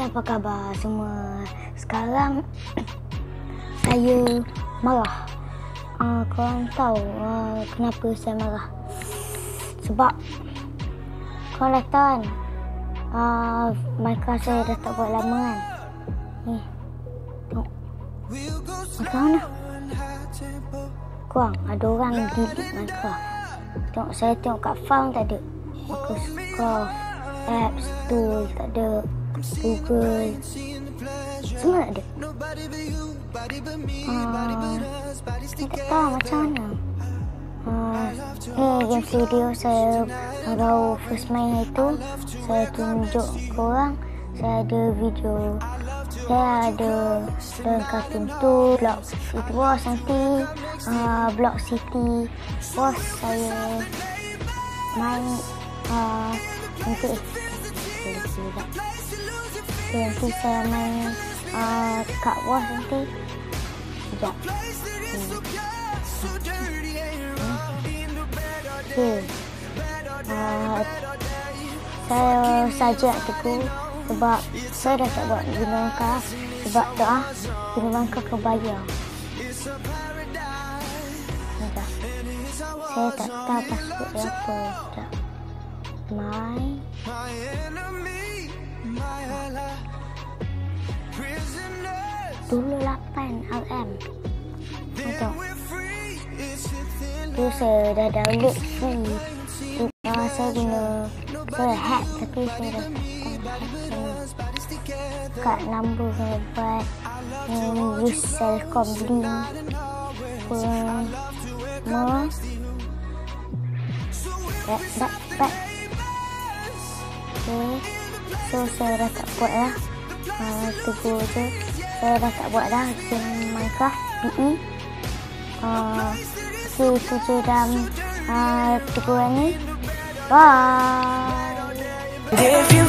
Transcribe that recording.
apa khabar semua? Sekarang saya marah. Korang tahu kenapa saya marah? Sebab korang dah tahu kan, Minecraft saya dah tak buat lama kan. Ni, tengok Minecraft mana? Korang, ada orang delete Minecraft. Tengok, saya tengok kat farm tak ada. Microsoft, apps, tools tak ada. Google, semua tak ada. Saya tak tahu macam mana. Ni game video saya baru first main itu. Saya tunjuk korang. Saya ada video. Saya ada dalam kartun tu, Block City Wars nanti, Block City Wars saya main nanti. Nanti saya main kat Wars nanti. Sekejap. Saya saja tegur sebab saya dah tak buat guna Minecraft. Sebab tu guna Minecraft kebayar. Saya tak tahu password dia apa. Sekejap. Dulu 8 RM. Tengok. Tu saya dah download free. Saya guna, saya hack tapi saya dah kat number saya buat use Selcom link back. Okay. So saya dah tak buat lah. Tegur je. Saya dah tak buat dah game Minecraft PE. Okay, itu je dalam teguran ni. Bye.